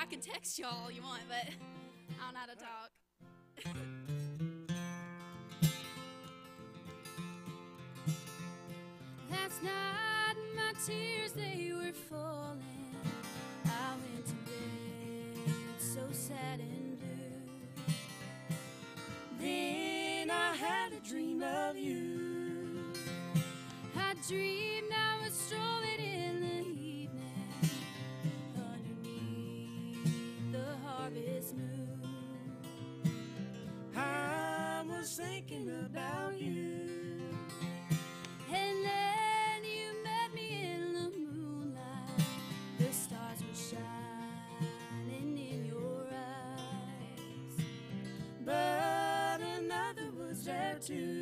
I can text y'all all you want, but I don't know how to talk. Last night my tears, they were falling. I went to bed so sad and blue. Then I had a dream of you. I dreamed I was strolling in the evening underneath the harvest moon. I was thinking about you. And then you met me in the moonlight. The stars were shining in your eyes, but another was there too.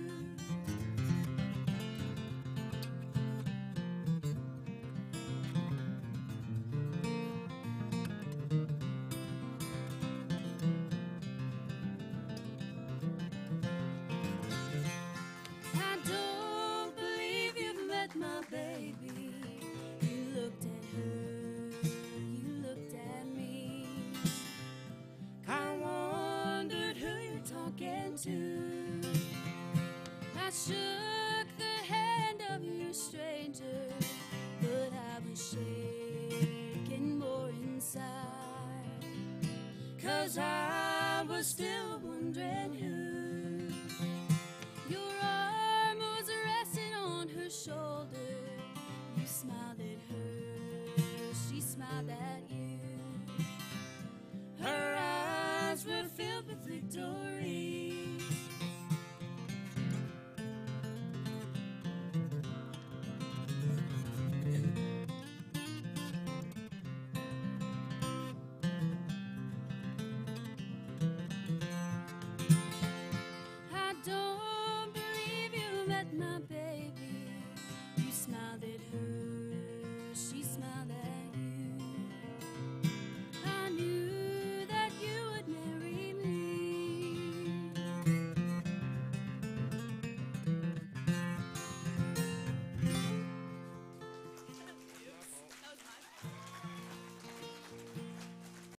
I don't believe you've met my baby. You looked at her, you looked at me. I wondered who you're talking to. I shook the hand of your stranger, but I was shaking more inside, 'cause I was still